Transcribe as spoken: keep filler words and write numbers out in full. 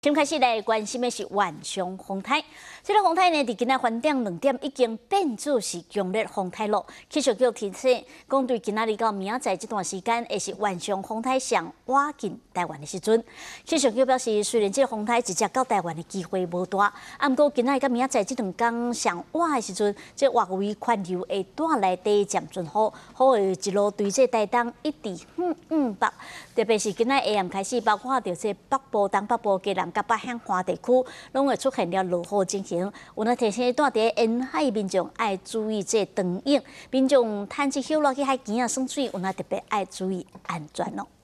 今开始来关心的是万象风台。这个风台呢，伫今仔翻顶两点已经变做是强烈风台咯。气象局提醒，讲对今仔日到明仔载这段时间，会是万象风台上挖进台湾的时阵。气象局表示，虽然这个风台直接到台湾的机会无大，啊，毋过今仔到明仔载这两天上挖的时阵，这外围环流会带来地渐转好，好会一路对这台东一直向向北，特别是今仔下暗开始，包括到这北部、东北部、基南、甲北向花地区，拢会出现了落雨情形。有呢提醒住伫沿海民众爱注意这长影，民众趁这休落去海边啊耍水，有呢特别爱注意安全咯。